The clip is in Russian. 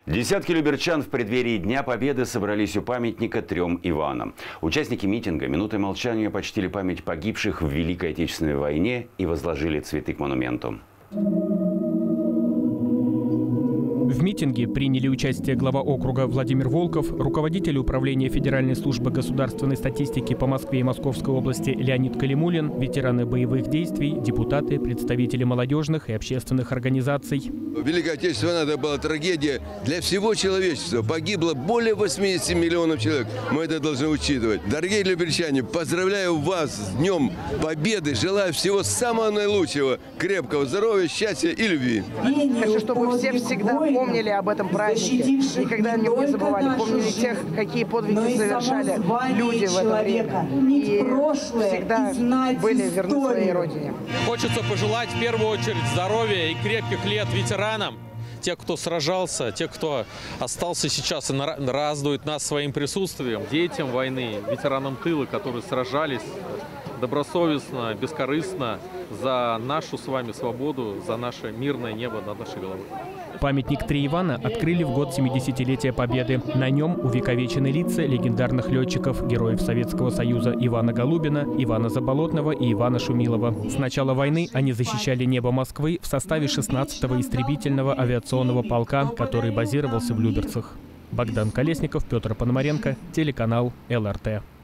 Десятки люберчан в преддверии Дня Победы собрались у памятника 3 Иванам. Участники митинга минутой молчания почтили память погибших в Великой Отечественной войне и возложили цветы к монументу. В митинге приняли участие глава округа Владимир Волков, руководитель управления Федеральной службы государственной статистики по Москве и Московской области Леонид Калимулин, ветераны боевых действий, депутаты, представители молодежных и общественных организаций. Великая Отечественная война – это была трагедия для всего человечества. Погибло более 80 миллионов человек. Мы это должны учитывать. Дорогие люберчане, поздравляю вас с Днем Победы. Желаю всего самого наилучшего, крепкого здоровья, счастья и любви. Хочу, чтобы все всегда помнили об этом празднике, никогда о нем не забывали, помнили тех, какие подвиги совершали люди в это время, и всегда были верны своей родине. Хочется пожелать в первую очередь здоровья и крепких лет ветеранам, те, кто сражался, те, кто остался сейчас и радует нас своим присутствием, детям войны, ветеранам тыла, которые сражались добросовестно, бескорыстно за нашу с вами свободу, за наше мирное небо над нашей головой. Памятник 3 Ивана открыли в год 70-летия Победы. На нем увековечены лица легендарных летчиков, героев Советского Союза Ивана Голубина, Ивана Заболотного и Ивана Шумилова. С начала войны они защищали небо Москвы в составе 16-го истребительного авиационного полка, который базировался в Люберцах. Богдан Колесников, Петр Пономаренко, телеканал ЛРТ.